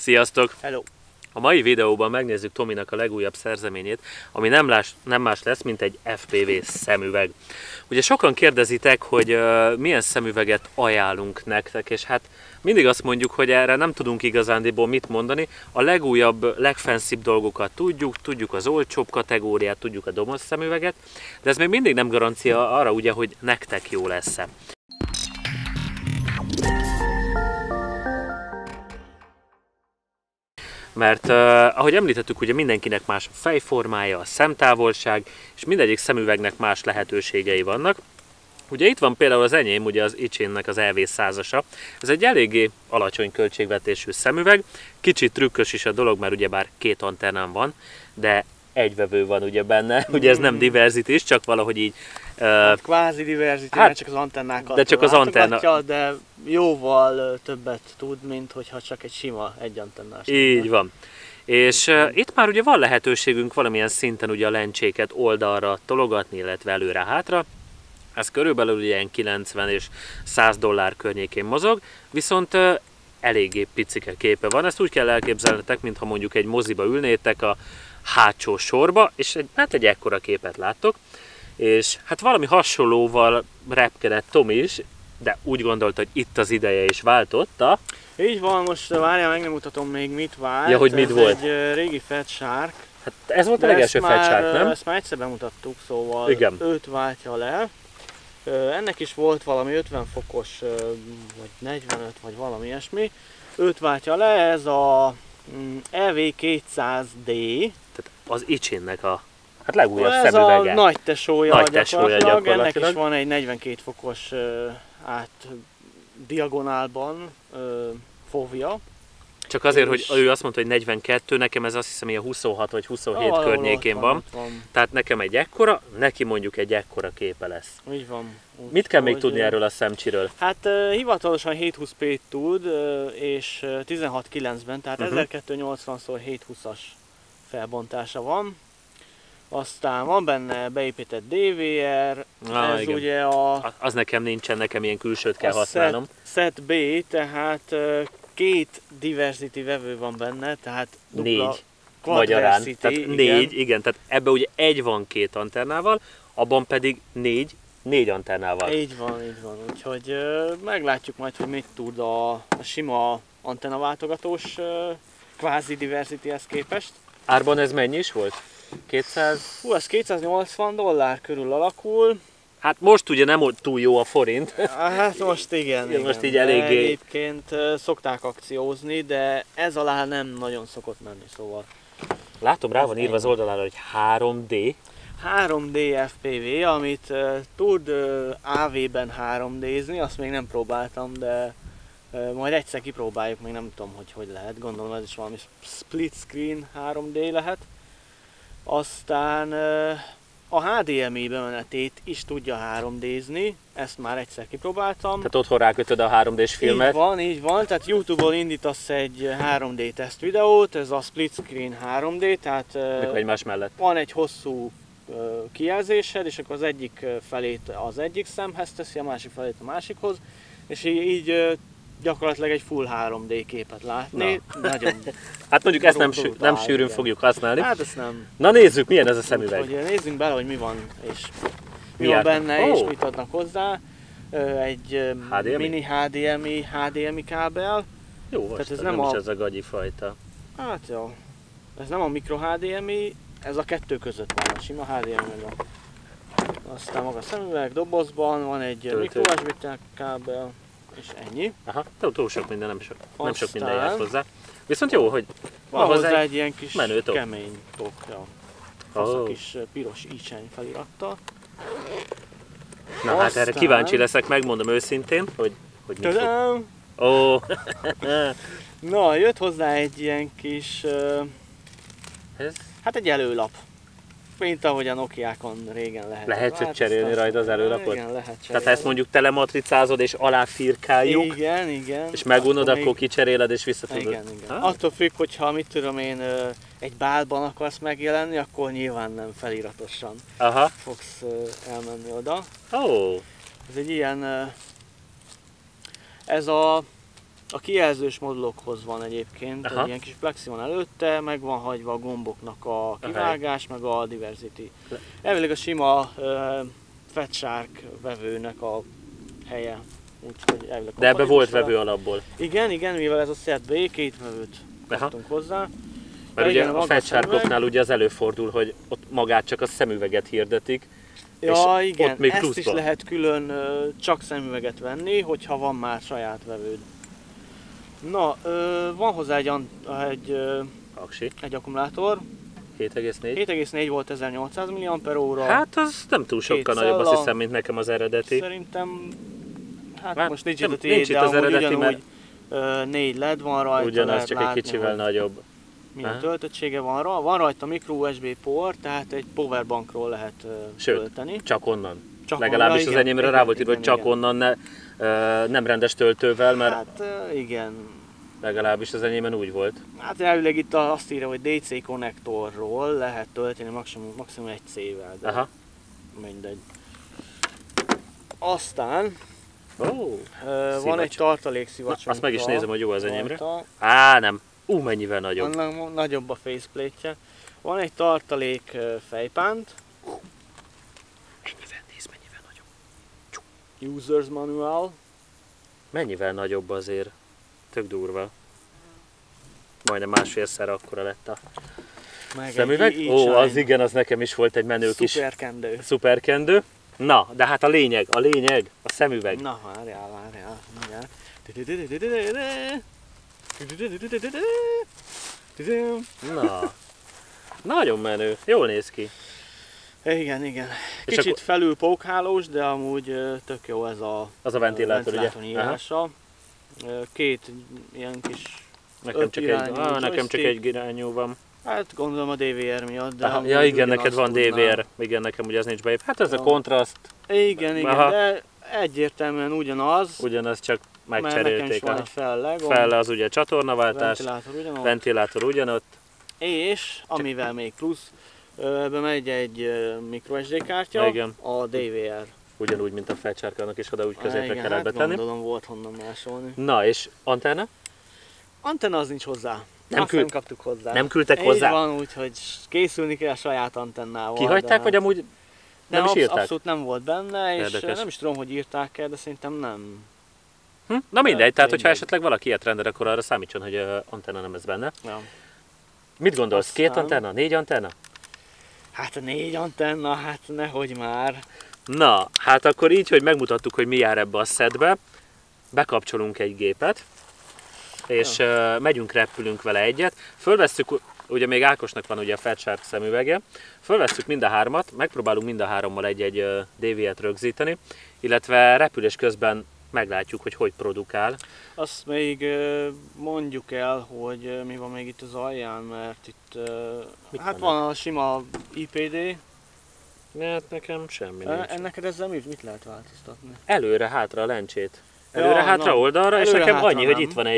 Sziasztok! Hello! A mai videóban megnézzük Tominak a legújabb szerzeményét, ami nem más lesz, mint egy FPV szemüveg. Ugye sokan kérdezitek, hogy milyen szemüveget ajánlunk nektek, és hát mindig azt mondjuk, hogy erre nem tudunk igazándiból mit mondani. A legújabb, legfenszibb dolgokat tudjuk az olcsóbb kategóriát, tudjuk a domoz szemüveget, de ez még mindig nem garancia arra ugye, hogy nektek jó lesz-e. Mert ahogy említettük, ugye mindenkinek más a fejformája, a szemtávolság, és mindegyik szemüvegnek más lehetőségei vannak. Ugye itt van például az enyém, ugye az Ichinnek az EV100-asa. Ez egy eléggé alacsony költségvetésű szemüveg, kicsit trükkös is a dolog, mert ugyebár két antennám van, de egy vevő van ugye benne, ugye ez nem diverzitis, csak valahogy így... Kvázi diverzitis, hát, csak az antennákat de csak az antenna... de jóval többet tud, mint hogyha csak egy sima egyantennás. Így van. És itt már ugye van lehetőségünk valamilyen szinten ugye a lencséket oldalra tologatni, illetve előre-hátra. Ez körülbelül ilyen 90 és 100 dollár környékén mozog, viszont eléggé picike képe van. Ezt úgy kell elképzelnetek, mintha mondjuk egy moziba ülnétek a hátsó sorba, és egy ekkora képet láttok. És hát valami hasonlóval repkedett Tomi is, de úgy gondolta, hogy itt az ideje is váltotta. Így van, most várjál, meg nem mutatom még mit vált. Ja, hogy mit ez volt? Egy régi Fat Shark. Hát ez volt a legelső Fat Shark, nem? Ezt már egyszer bemutattuk, szóval igen. Őt váltja le. Ennek is volt valami 50 fokos, vagy 45, vagy valami ilyesmi. Őt váltja le, ez a EV200D. Tehát az Ichinnek a legújabb ez szemüvege. A nagy tesója gyakorlatilag. Ennek is van egy 42 fokos diagonálban fovja. Csak azért, hogy ő azt mondta, hogy 42, nekem ez azt hiszem, hogy a 26 vagy 27 környékén van. Tehát nekem egy ekkora, neki mondjuk egy ekkora képe lesz. Úgy van. Mit kell még tudni erről a szemcsiről? Hát hivatalosan 720p tud, és 16:9-ben, tehát 1280x720-as felbontása van. Aztán van benne beépített DVR, ez igen. Ugye az nekem nincsen, nekem ilyen külsőt kell használnom. Set B, tehát két diversity vevő van benne, tehát dupla magyarán, tehát igen. négy, igen, tehát ebben ugye egy van két antennával, abban pedig négy antennával. Így van, úgyhogy meglátjuk majd, hogy mit tud a sima antennaváltogatós kvázi diversityhez képest. Árban ez mennyi is volt? 200? Hú, ez 280 dollár körül alakul. Hát most ugye nem túl jó a forint. Hát most igen. Most így eléggé... Egyébként szokták akciózni, de ez alá nem nagyon szokott menni, szóval... Látom, rá van írva az oldalára, hogy 3D. 3D FPV, amit tud AV-ben 3D-zni, azt még nem próbáltam, de majd egyszer kipróbáljuk, még nem tudom, hogy lehet. Gondolom ez is valami split screen 3D lehet. Aztán a HDMI bemenetét is tudja 3D-zni, ezt már egyszer kipróbáltam. Tehát otthon rákötöd a 3D-s filmet? Így van, tehát YouTube-on indítasz egy 3D teszt videót, ez a split screen 3D, tehát egymás mellett. Van egy hosszú kijelzésed, és akkor az egyik felét az egyik szemhez teszi, a másik felét a másikhoz, és így gyakorlatilag egy full 3D képet látni. Nagyon hát mondjuk ezt nem sűrűn fogjuk használni. Hát ezt nem. Na nézzük, milyen ez a szemüveg. Úgyhogy nézzünk bele, hogy mi van, és mi van benne, és mit adnak hozzá. Egy HDMI? mini HDMI kábel. Jó, most ez nem is ez a gagyi fajta. Hát jó. Ez nem a micro HDMI, ez a kettő között van, a sima HDMI. Aztán maga a szemüveg, dobozban van egy micro USB kábel, és ennyi. Aha, túl sok minden, nem sok minden jár hozzá. Viszont jó, hogy van hozzá egy ilyen kis menőtok. kemény tokja. Az a kis piros Ichin felirattal. Na hát erre kíváncsi leszek, megmondom őszintén, hogy mit fog. Na, jött hozzá egy ilyen kis, hát egy előlap. Mint ahogy a Nokiákon régen lehet. Lehet cserélni rajta az előlapot? Igen, lehet cserélni. Tehát ha ezt mondjuk telematricázod és aláfirkáljuk, igen. És megunod, akkor kicseréled és visszatudod. Igen. Attól függ, hogyha mit tudom én, egy bálban akarsz megjelenni, akkor nyilván nem feliratosan fogsz elmenni oda. Ez egy ilyen, ez a A kijelzős modulokhoz van egyébként, Aha. egy ilyen kis plexi van előtte, meg van hagyva a gomboknak a kivágás, meg a diversity. Elvileg a sima Fat Shark vevőnek a helye. Úgyhogy elvileg De ebbe volt vele. vevő alapból. Igen, mivel ez a Set B, 2 vevőt kaptunk hozzá. Mert ugye igen, a maga Fat szemüveg. Sharkoknál ugye az előfordul, hogy ott magát csak a szemüveget hirdetik. Ja, és igen, ott még ezt pluszban. is lehet külön csak szemüveget venni, hogyha van már saját vevőd. Na, van hozzá Aksi. egy akkumulátor, 7,4. 7,4 volt 1800 mAh. Hát az nem túl sokkal Két nagyobb, azt cella. hiszem, mint nekem az eredeti. Szerintem, hát Hát most nincs nem- itt a nincs tiéd, itt de az amúgy eredeti, ugyanúgy 4 LED van rajta, Ugyanaz, lehet csak látni, egy kicsivel hogy nagyobb. milyen Aha. töltöttsége van rajta. Van rajta micro USB port, tehát egy powerbankról lehet Sőt, tölteni. Csak onnan. Csak Legalábbis onnan, az igen, enyémre igen, rá volt írva, hogy igen, csak igen. onnan, nem rendes töltővel, mert Hát igen. legalábbis az enyémben úgy volt. Hát elvileg itt azt írja, hogy DC konnektorról lehet tölteni maximum 1 C-vel, de Aha. mindegy. Aztán Ó, van szivacs. egy tartalékszivacsunk. azt meg is nézem, hogy jó az enyémre. rajta. Á, nem. Mennyivel nagyobb. Annak nagyobb a faceplate-je. Van egy tartalék fejpánt, Mennyivel nagyobb. User's Manual. Mennyivel nagyobb azért. Tök durva. Majdnem másfélszer akkora lett a Meg egy szemüveg. E-Shine Ó, az igen, az nekem is volt egy menő kis szuperkendő. szuperkendő. Na, de hát a lényeg, a szemüveg. Na, várjál, mindjárt. Na, nagyon menő, jól néz ki. Igen. És Kicsit akkor- felül pókhálós, de amúgy tök jó ez Az a ventilátor, ugye? Aha. nyílása. Két ilyen kis, Nekem öt csak irányú nekem csak joystick. egy irányú van. hát gondolom a DVR miatt, de Aha, amúgy ja igen, ugyanazt neked van tudná. DVR, igen, nekem ugye az nincs beépítve. Hát ez a Ja. kontraszt, Igen, Aha. de egyértelműen ugyanaz, ugyanaz csak mert nekem is megcserélték. van A egy felleg, felle az ugye csatornaváltás, ventilátor ugyanaz, ventilátor ugyanott. és amivel még plusz, ebbe megy egy microSD kártya, Igen. a DVR. Ugyanúgy, mint a felcsárkának is oda úgy középre Igen, kellett hát betenni. gondolom volt honnan másolni. Na és antenna? Antenna az nincs hozzá. Nem Azt küld- nem kaptuk hozzá. Nem küldtek Így hozzá? van, úgyhogy készülni kell a saját antennával. Kihagyták, de vagy amúgy nem is írták? abszolút nem volt benne, és Érdekes. nem is tudom, hogy írták-e, de szerintem nem. Na mindegy, tehát hogyha mindegy. esetleg valaki ilyet rendel, akkor arra számítson, hogy antenna nem lesz benne. Ja. Mit gondolsz? Aztán- 2 antenna? 4 antenna? Hát a 4 antenna, hát nehogy már. Na, hát akkor így, hogy megmutattuk, hogy mi jár ebbe a szedbe, bekapcsolunk egy gépet, és megyünk, repülünk vele egyet. Fölvesszük, ugye még Ákosnak van ugye a Fat Shark szemüvege, fölvesszük mind a hármat, megpróbálunk mind a hárommal egy DV-et rögzíteni, illetve repülés közben meglátjuk, hogy hogy produkál. Azt még mondjuk el, hogy mi van még itt az alján, mert itt hát van van a sima IPD. Hát nekem semmi nincs. Neked ezzel mit lehet változtatni? Előre-hátra a lencsét. Ja, Előre-hátra na. oldalra, és nekem Előre-hátra annyi, hogy nem. itt van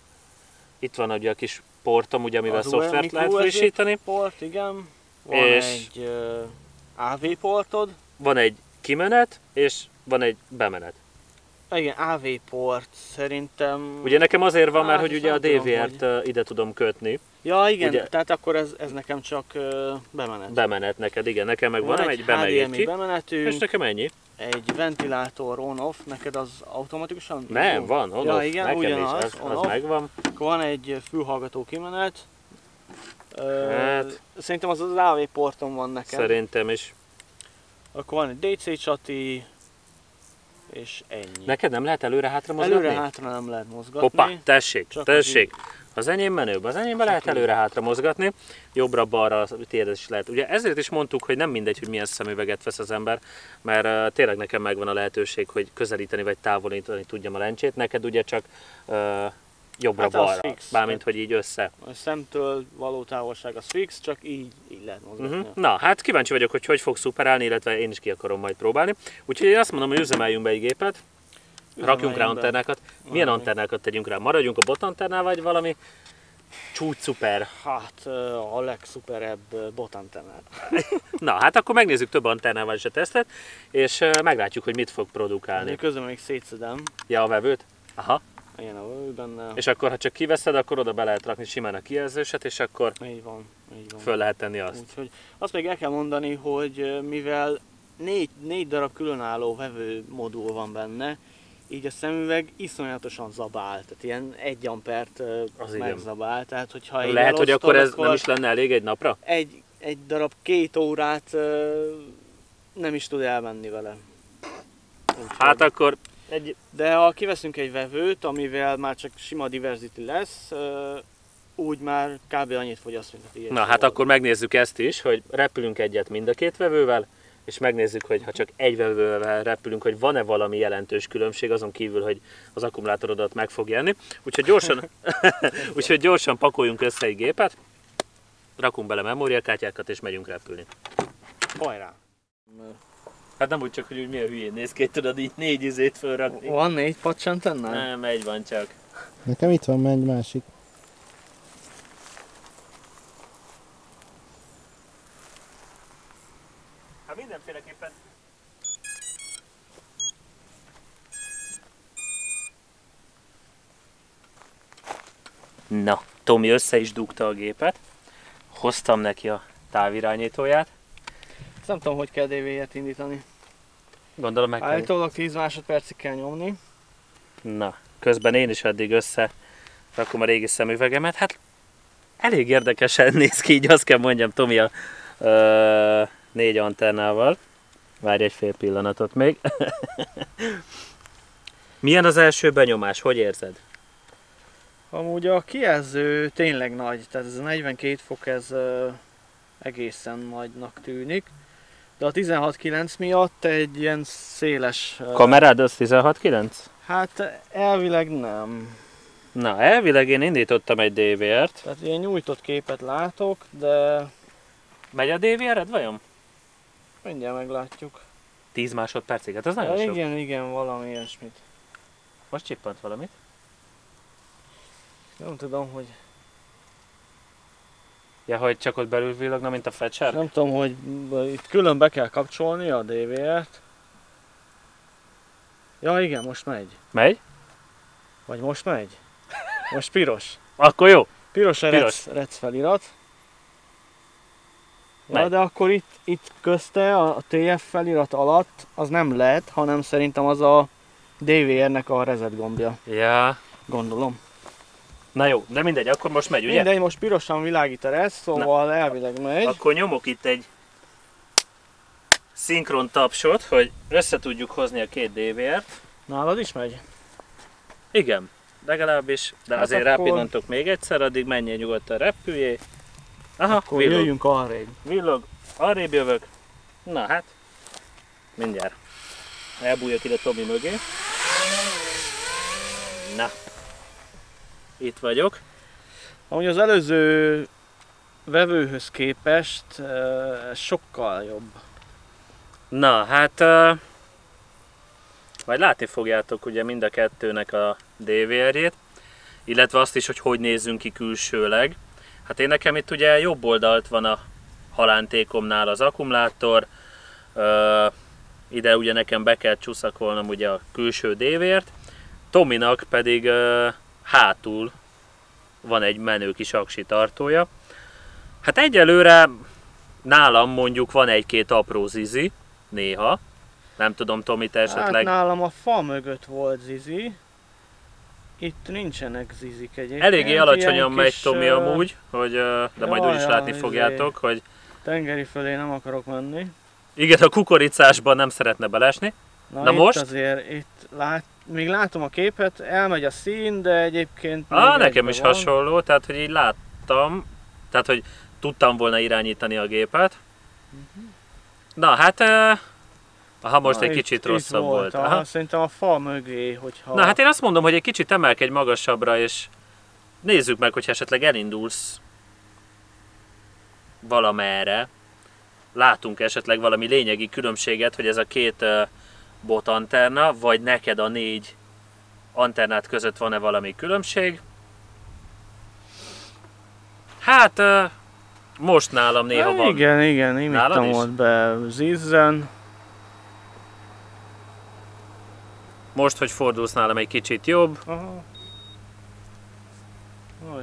itt van ugye a kis portom, ugye, amivel Az szoftvert micro lehet USB frissíteni. port, igen. Van És- egy AV portod. Van egy kimenet, és van egy bemenet. Igen, AV port szerintem... Ugye nekem azért van, mert Hát, hogy ezt ugye a nem tudom, DVR-t ide tudom kötni. Ja igen, ugye- tehát akkor ez nekem csak bemenet. Bemenet neked, igen, nekem meg van egy be meg egy HDMI ki. bemenetű, És nekem ennyi. egy ventilátor on-off, neked az automatikusan? Nem, van, on Ja, off, igen, nekem is, ugyanaz, az on-off. megvan. Akkor van egy fülhallgató kimenet. Hát- Szerintem az AV porton van nekem. Szerintem is. Akkor van egy DC csati, és ennyi. Neked nem lehet előre-hátra mozgatni? Előre-hátra nem lehet mozgatni. Hoppá, tessék, Csak tessék. Az enyém menőbb, az enyémben lehet így. előre-hátra mozgatni, jobbra-balra tiéd is lehet. Ugye ezért is mondtuk, hogy nem mindegy, hogy milyen szemüveget vesz az ember, mert tényleg nekem megvan a lehetőség, hogy közelíteni vagy távolítani tudjam a lencsét, neked ugye csak jobbra-balra, Hát az fix. bármint hogy így össze. A szemtől való távolság az fix, csak így lehet mozgatni. Na, hát kíváncsi vagyok, hogy hogy fog szuperálni, illetve én is ki akarom majd próbálni. Úgyhogy én azt mondom, hogy üzemeljünk be egy gépet, rakjunk rá Üzemeljünk be. antennákat. Milyen Valami. antennákat tegyünk rá? Maradjunk a botantennál, vagy valami csúcs szuper? Hát a legszuperebb botantennát. Na, hát akkor megnézzük több antennával is a tesztet, és meglátjuk, hogy mit fog produkálni. Közben még szétszedem. Ja, a vevőt? Aha. Ilyen a vevő benne. És akkor, ha csak kiveszed, akkor oda be lehet rakni simán a kijelzőset, és akkor Így van. föl lehet tenni azt. Úgyhogy azt még el kell mondani, hogy mivel négy darab különálló vevő modul van benne, így a szemüveg iszonyatosan zabál, tehát ilyen 1 ampert megzabál, tehát hogyha így lehet, hogy akkor ez akkor nem is lenne elég egy napra? egy darab 2 órát nem is tud elmenni vele. Úgyhogy. Hát akkor De ha kiveszünk egy vevőt, amivel már csak sima Diversity lesz, úgy már kb. Annyit fogyaszt, mint a tiéd. Na hát akkor megnézzük ezt is, hogy repülünk egyet mind a 2 vevővel, és megnézzük, hogy ha csak egy vevővel repülünk, hogy van-e valami jelentős különbség, azon kívül, hogy az akkumulátorodat meg fog enni. Úgyhogy gyorsan pakoljunk össze egy gépet, rakunk bele memóriakártyákat, és megyünk repülni. Hajrá! Hát nem úgy csak, hogy úgy milyen hülyén néz ki, tudod így 4 izét fölrakni. Van 4 pacsantennál? Nem, egy van csak. Nekem itt van egy másik. Hát mindenféleképpen. Na, Tomi össze is dugta a gépet. Hoztam neki a távirányítóját. Nem tudom, hogy kell DV-et indítani. Gondolom meg kell. Állítólag 10 másodpercig kell nyomni. Na, közben én is addig össze rakom a régi szemüvegemet. Hát elég érdekesen néz ki, így azt kell mondjam, Tomi a 4 antennával. Várj egy fél pillanatot még. Milyen az első benyomás? Hogy érzed? Amúgy a kijelző tényleg nagy, tehát ez a 42 fok ez egészen nagynak tűnik. De a 16.9 miatt egy ilyen széles... Kamerád az 16.9? Hát elvileg nem. Na, elvileg én indítottam egy DVR-t. Tehát ilyen nyújtott képet látok, de... Megy a DVR-ed vajon? Mindjárt meglátjuk. 10 másodpercig, hát az nagyon Ja, sok. igen, valami ilyesmit. Most csippant valamit? Nem tudom, hogy... Ja, hogy csak ott belül villogna, mint a fetsár? Nem tudom, hogy itt külön be kell kapcsolni a DVR-t. Ja igen, most megy. Megy? Vagy most megy? Most piros. Akkor jó. Piros a Piros. rec felirat. Ja, Megy. de akkor itt közte a TF felirat alatt az nem LED, hanem szerintem az a DVR-nek a reset gombja. Ja. Gondolom. Na jó, de mindegy, akkor most megy, ugye? Mindegy, most pirosan világít a rec, szóval elvileg megy. Akkor nyomok itt egy szinkron tapsot, hogy össze tudjuk hozni a 2 DVR-t. Nálad is megy? Igen, legalábbis, de Hát azért akkor- rápillantok még egyszer, addig menjél nyugodtan, repüljél. Aha, Akkor villog, jöjjünk arrébb. villog, arrébb jövök. Na hát, mindjárt. Elbújjak ide Tomi mögé. Na, itt vagyok. Amúgy az előző vevőhöz képest ez sokkal jobb. Na, hát majd látni fogjátok ugye mind a kettőnek a DVR-jét, illetve azt is, hogy hogy nézzünk ki külsőleg. Hát én nekem itt ugye jobb oldalt van a halántékomnál az akkumulátor, ide ugye nekem be kell csuszakolnom ugye a külső DVR-t, Tominak pedig hátul van egy menő kis aksi tartója. Hát egyelőre nálam mondjuk van egy-két apró zizi, néha. Nem tudom, Tomi, te Hát esetleg... nálam a fa mögött volt zizi. Itt nincsenek zizik egyébként. Eléggé alacsonyan Ilyen megy kis, Tomi amúgy, hogy, de majd jaj, úgyis látni jaj, fogjátok, hogy Tengeri fölé nem akarok menni. igen, a kukoricásban nem szeretne belesni. Na itt most? azért, még látom a képet, elmegy a szín, de egyébként... még Nekem egyben is van. hasonló, tehát hogy így láttam, tehát hogy tudtam volna irányítani a gépet. Na hát, aha, most Na, egy kicsit rosszabb volt. Aha. Szerintem a fa mögé, hogyha... Na hát én azt mondom, hogy egy kicsit emelkedj magasabbra, és nézzük meg, hogy esetleg elindulsz valamerre. Látunk esetleg valami lényegi különbséget, hogy ez a 2 bot antenna, vagy neked a 4 antennát között van-e valami különbség. Hát most nálam néha van. Igen, Nálad imittam is? volt be zizzen. Most, hogy fordulsz nálam egy kicsit jobb. Aha.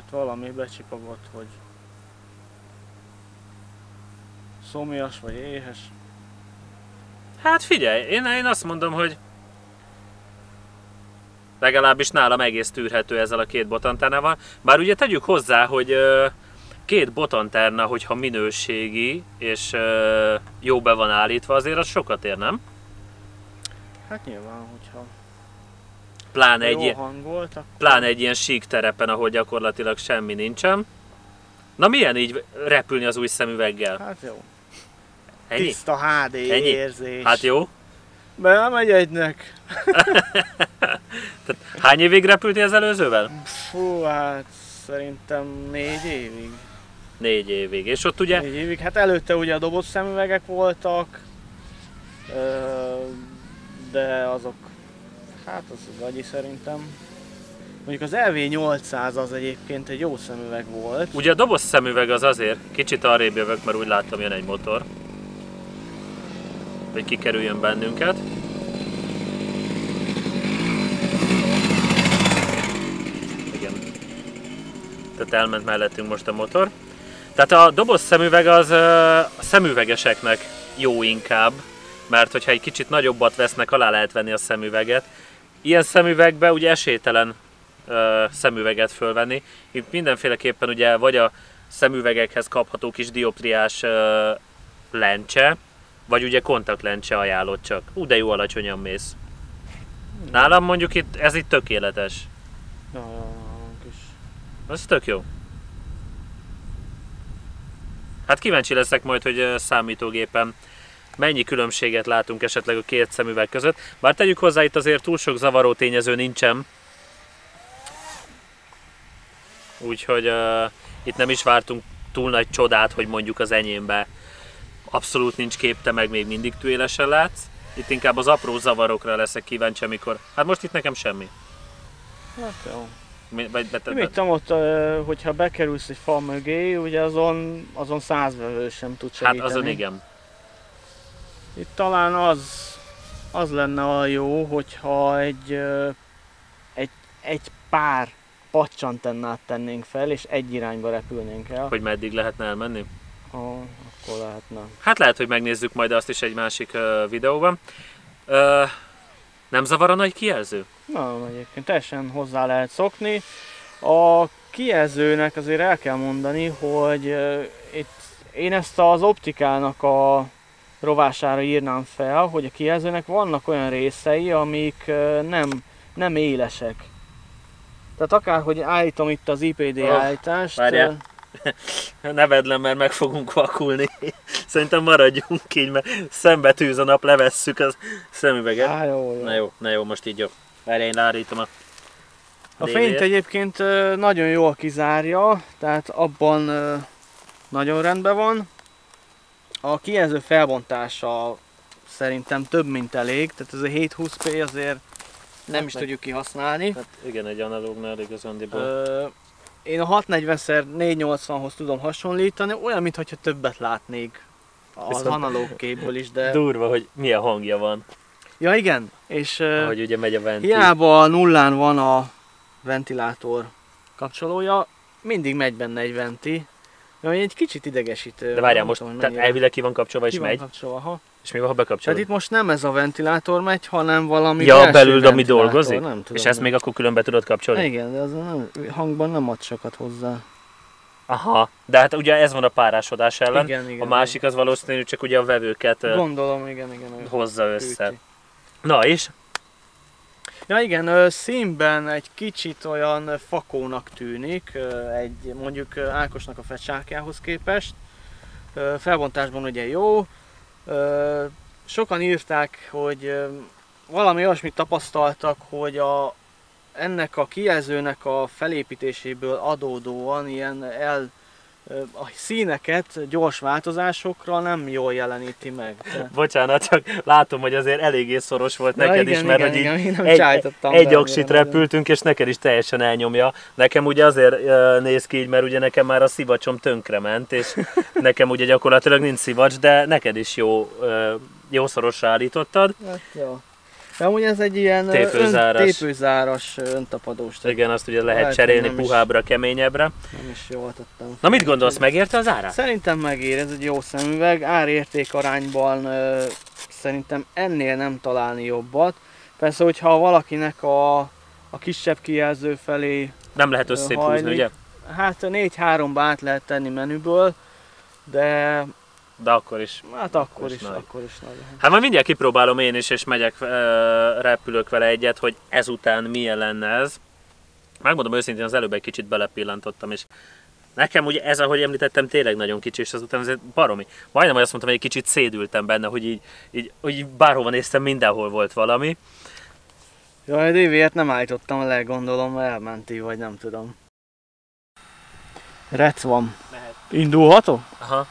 jött valami, becsipogott, hogy szomjas vagy éhes. Hát figyelj, én azt mondom, hogy legalábbis nálam egész tűrhető ezzel a két botanternával. Bár ugye tegyük hozzá, hogy két botanterna, hogyha minőségi és jó be van állítva, azért az sokat ér, nem? Hát nyilván, hogyha pláne egy ilyen sík terepen, ahol gyakorlatilag semmi nincsen. Na milyen így repülni az új szemüveggel? Hát jó. Ennyi? Tiszta HD Ennyi? érzés. Hát jó. Bemegy egynek. Tehát hány évig repültél az előzővel? Fú, hát szerintem 4 évig. 4 évig. És ott ugye... 4 évig. Hát előtte ugye a doboz szemüvegek voltak, de azok, hát az gagyi szerintem. Mondjuk az LV800 az egyébként egy jó szemüveg volt. Ugye a doboz szemüveg az azért, kicsit arrébb jövök, mert úgy láttam, jön egy motor. Hogy kikerüljön bennünket. Igen. Tehát elment mellettünk most a motor. Tehát a doboz szemüveg az a szemüvegeseknek jó inkább, mert hogyha egy kicsit nagyobbat vesznek, alá lehet venni a szemüveget. Ilyen szemüvegbe ugye esélytelen szemüveget fölvenni. Itt mindenféleképpen ugye vagy a szemüvegekhez kapható kis dioptriás lencse, vagy ugye kontaktlencse ajánlott csak. De jó alacsonyan mész. Nálam mondjuk ez itt tökéletes. Ja, Ez tök jó. Hát kíváncsi leszek majd, hogy számítógépen mennyi különbséget látunk esetleg a két szemüveg között. Bár tegyük hozzá, itt azért túl sok zavaró tényező nincsen. Úgyhogy itt nem is vártunk túl nagy csodát, hogy mondjuk az enyémbe abszolút nincs kép, te meg még mindig tűélesen látsz. Itt inkább az apró zavarokra leszek kíváncsi, amikor... Hát most itt nekem semmi. hát jó. Mit tudom, ott, hogyha bekerülsz egy fal mögé, ugye azon 100 vevő sem tud segíteni. Hát azon igen. Itt talán az lenne a jó, hogyha egy pár pacsantennát tennénk fel, és egy irányba repülnénk el. Hogy meddig lehetne elmenni? Akkor lehetne. Hát lehet, hogy megnézzük majd azt is egy másik videóban. Nem zavar a nagy kijelző? Na, egyébként teljesen hozzá lehet szokni. A kijelzőnek azért el kell mondani, hogy itt én ezt az optikának a rovására írnám fel, hogy a kijelzőnek vannak olyan részei, amik nem élesek. Tehát akárhogy állítom itt az IPD állítást... Várjál. Ne vedd le, mert meg fogunk vakulni. Szerintem maradjunk így, mert szembe tűz a nap, levesszük a szemüveget. Jó. Na jó, most így jó. Várjál, én leállítom a fényt egyébként nagyon jól kizárja, tehát abban nagyon rendben van. A kijelző felbontása szerintem több, mint elég, tehát ez a 720p azért nem is tudjuk kihasználni. Hát igen, egy analógnál igazándiból. Én a 640x480-hoz tudom hasonlítani, olyan, mintha többet látnék az analóg képből is, de... Durva, hogy milyen hangja van. Ja igen, és ahogy ugye megy a venti. hiába a nullán van a ventilátor kapcsolója, mindig megy benne egy venti, ami egy kicsit idegesítő. De várjál, most tehát elvileg ki van kapcsolva és ki megy? Van kapcsolva, ha. És mi van, ha bekapcsolod? Tehát itt most nem ez a ventilátor megy, hanem valami ja, belső belül, ami ventilátor, dolgozik? Nem tudom, és ezt még akkor külön be tudod kapcsolni? Igen, de az hangban nem ad sokat hozzá. Aha, de hát ugye ez van a párásodás ellen, Igen, a másik az valószínűleg csak ugye a vevőket gondolom, igen. hozza össze. Üti. Na és? Ja igen, színben egy kicsit olyan fakónak tűnik, mondjuk Ákosnak a fecsákjához képest. Felbontásban ugye jó. Sokan írták, hogy valami olyasmit tapasztaltak, hogy ennek a kijelzőnek a felépítéséből adódóan a színeket gyors változásokra nem jól jeleníti meg. Bocsánat, csak látom, hogy azért eléggé szoros volt neked igen, is, mert igen, hogy egy oksit repültünk, és neked is teljesen elnyomja. Nekem ugye azért néz ki így, mert ugye nekem már a szivacsom tönkrement, és nekem ugye gyakorlatilag nincs szivacs, de neked is jó szorosra állítottad. Hát, jó. De amúgy ez egy ilyen tépőzáras öntapadós. Igen, azt ugye lehet cserélni puhábbra, keményebbre. Nem is jól tettem. Na mit gondolsz, megérte az árát? Szerintem megér, ez egy jó szemüveg. Ár-érték arányban szerintem ennél nem találni jobbat. Persze, hogyha valakinek a kisebb kijelző felé nem lehet összehúzni, ugye? Hát 4-3-ba át lehet tenni menüből, de akkor is. Hát akkor is nagy. Hát majd mindjárt kipróbálom én is, és megyek, repülök vele egyet, hogy ezután milyen lenne ez. Megmondom őszintén, az előbb egy kicsit belepillantottam, és nekem ugye ez, ahogy említettem, tényleg nagyon kicsi, és azután azért baromi. Majdnem azt mondtam, hogy egy kicsit szédültem benne, hogy így bárhova néztem, mindenhol volt valami. Jaj, DV-et nem állítottam le, gondolom, elmenti, vagy nem tudom. Rec van. Mehet. Indulható? Aha.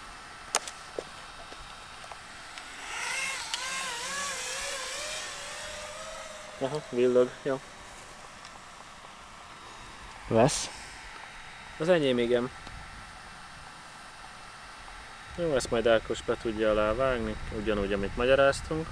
Aha, villog, jó. Vesz. Az enyém, igen. Jó, ezt majd Ákos be tudja alávágni, ugyanúgy, amit magyaráztunk.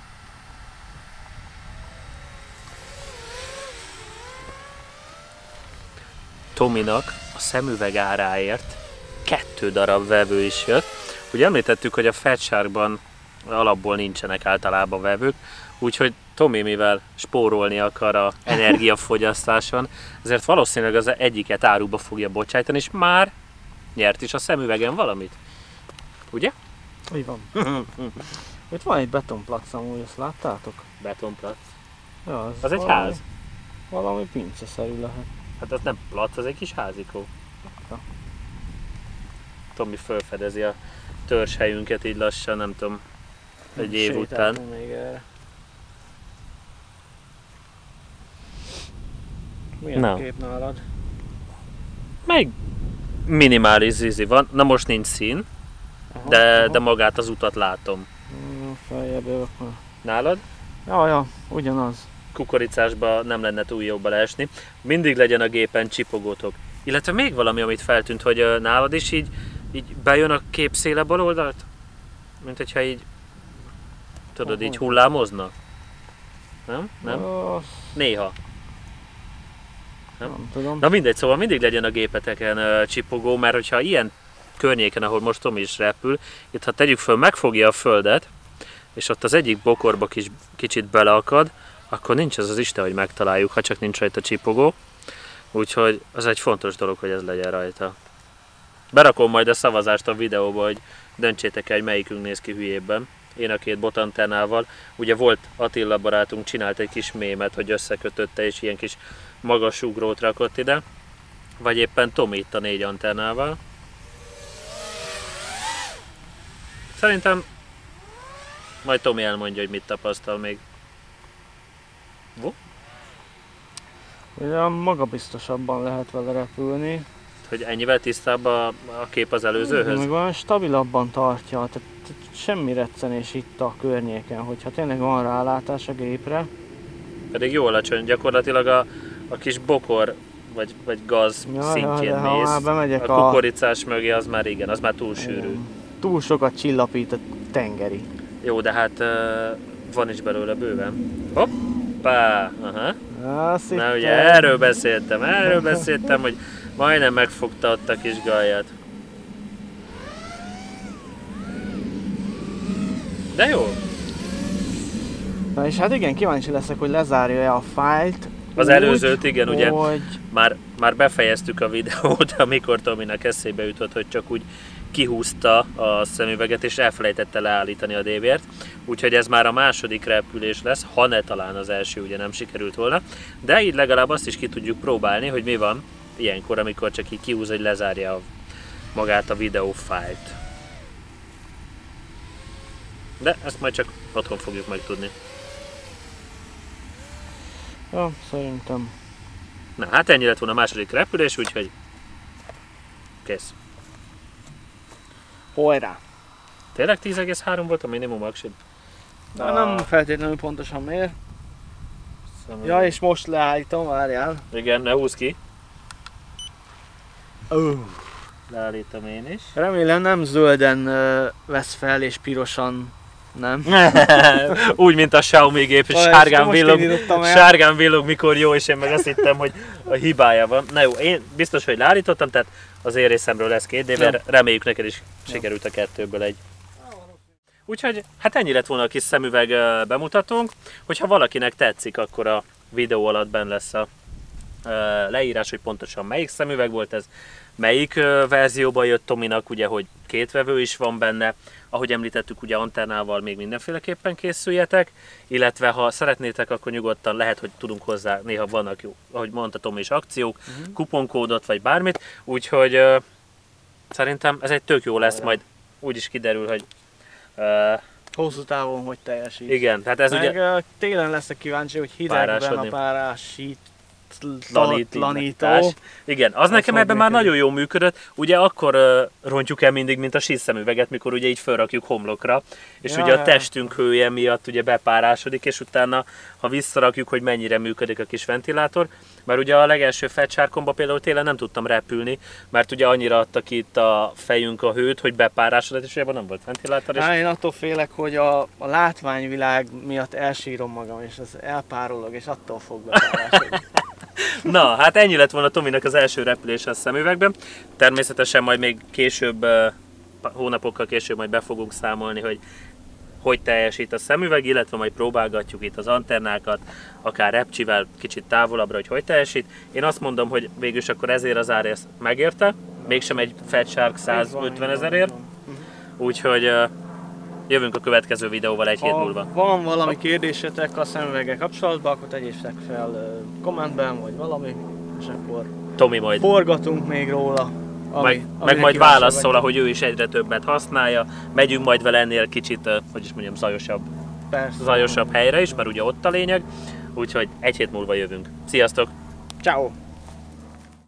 Tominak a szemüveg áráért 2 darab vevő is jött. Ugye említettük, hogy a Fat Sharkban alapból nincsenek általában vevők, úgyhogy Tomi, mivel spórolni akar az energiafogyasztáson, ezért valószínűleg az egyiket áruba fogja bocsájtani, és már nyert is a szemüvegen valamit. Ugye? Így van. Itt van egy betonplac amúgy, ezt láttátok? Betonplac? Ja, az egy ház? Valami pinceszerű lehet. Hát az nem plac, az egy kis házikó. Ja. Tomi felfedezi a törzshelyünket így lassan, nem tudom, egy év után. Még erre. Milyen a kép nálad? Meg minimális zizi van, na most nincs szín, de magát az utat látom. Feljebb jövök már. Nálad? Ja, ugyanaz. Kukoricásba nem lenne túl jó beleesni. Mindig legyen a gépen csipogótok. Illetve még valami, amit feltűnt, hogy nálad is így bejön a kép széle bal oldalt? Mint hogyha így, tudod, így hullámozna? Nem? Néha. Nem tudom. Na mindegy, szóval mindig legyen a gépeteken csipogó, mert hogyha ilyen környéken, ahol most Tomi is repül, itt ha tegyük föl, megfogja a földet, és ott az egyik bokorba kicsit beleakad, akkor nincs az Isten, hogy megtaláljuk, ha csak nincs rajta csipogó. Úgyhogy az egy fontos dolog, hogy ez legyen rajta. Berakom majd a szavazást a videóba, hogy döntsétek el, hogy melyikünk néz ki hülyébben. Én a 2 botantennával. Ugye volt Attila barátunk, csinált egy kis mémet, hogy összekötötte és ilyen kis magas ugrót rakott ide. Vagy éppen Tomi itt a 4 antennával. Szerintem majd Tomi elmondja, hogy mit tapasztal még. Ugye magabiztosabban lehet vele repülni. Hogy ennyivel tisztább a kép az előzőhöz? Meg olyan stabilabban tartja, tehát semmi reccenés itt a környéken, hogyha tényleg van rálátás a gépre. Pedig jó alacsony, gyakorlatilag a kis bokor vagy gaz szintjén néz. A kukoricás mögé az már igen, az már túl sűrű. Túl sokat csillapít a tengeri. Jó, de hát van is belőle bőven. Hoppá! Aha. Na ugye erről beszéltem, hogy majdnem megfogta ott a kis galját. De jó. Na és hát igen, kíváncsi leszek, hogy lezárja-e a fájlt. Az előzőt, igen, hogy... ugye már befejeztük a videót, amikor Tominak eszébe jutott, hogy csak úgy kihúzta a szemüveget és elfelejtette leállítani a DVR-t. Úgyhogy ez már a második repülés lesz, ha ne talán az első ugye nem sikerült volna. De így legalább azt is ki tudjuk próbálni, hogy mi van ilyenkor, amikor csak így kihúz, hogy lezárja magát a videófájlt. De ezt majd csak otthon fogjuk megtudni. Ja, szerintem. Na hát ennyi lett volna a második repülés, úgyhogy kész. Hajrá! Tényleg 10,3 volt a minimum action? De nem feltétlenül pontosan miért. Ja, és most leállítom, várjál. Igen, ne húzz ki. Leállítom én is. Remélem nem zölden vesz fel és pirosan Nem. Úgy, mint a Xiaomi gép, és sárgán villog, mikor jó, és én meg azt hittem, hogy a hibája van. Na jó, én biztos, hogy leállítottam, tehát az én részemről lesz 2 D, reméljük neked is sikerült a 2-ből egy. Úgyhogy hát ennyi lett volna a kis szemüveg bemutatónk. Hogyha valakinek tetszik, akkor a videó alatt benne lesz a leírás, hogy pontosan melyik szemüveg volt ez, melyik verzióban jött Tominak, ugye, hogy 2 vevő is van benne, ahogy említettük, ugye antennával még mindenféleképpen készüljetek, illetve ha szeretnétek, akkor nyugodtan lehet, hogy tudunk hozzá, néha vannak jó, ahogy mondta Tomi is, akciók, kuponkódot vagy bármit, úgyhogy szerintem ez egy tök jó lesz, majd úgy is kiderül, hogy hosszú távon hogy teljesít. igen, tehát ez meg ugye télen leszek kíváncsi, hogy hidegben a párásítatlanító. Igen, az nekem ebben már nagyon jól működött. Ugye akkor rontjuk el mindig, mint a síszszemüveget, mikor ugye így felrakjuk homlokra, és ugye a testünk hője miatt ugye bepárásodik, és utána, ha visszarakjuk, hogy mennyire működik a kis ventilátor, mert ugye a legelső fettsárkomba például télen nem tudtam repülni, mert ugye annyira adta ki itt a fejünk a hőt, hogy bepárásodott, és ugye nem volt ventilátor. És... én attól félek, hogy a látványvilág miatt elsírom magam, és az elpárolog, és attól fog bepárásodni. Na, hát ennyi lett volna Tominak az első repülése a szemüvegben. Természetesen majd még később, hónapokkal később majd be fogunk számolni, hogy teljesít a szemüveg, illetve majd próbálgatjuk itt az antennákat, akár repcsivel kicsit távolabbra, hogy teljesít. Én azt mondom, hogy végülis akkor ezért az ár ezt megérte, mégsem egy Fat Shark 150 000-ért, úgyhogy jövünk a következő videóval egy hét múlva. Ha van valami kérdésetek a szemüveggel kapcsolatban, akkor tegyétek fel kommentben, vagy valami, és akkor Tomi majd forgatunk még róla. Meg majd válaszol, hogy ő is egyre többet használja. Megyünk majd vele ennél kicsit, hogy is mondjam, zajosabb helyre is, mert ugye ott a lényeg. Úgyhogy egy hét múlva jövünk. Sziasztok! Ciao.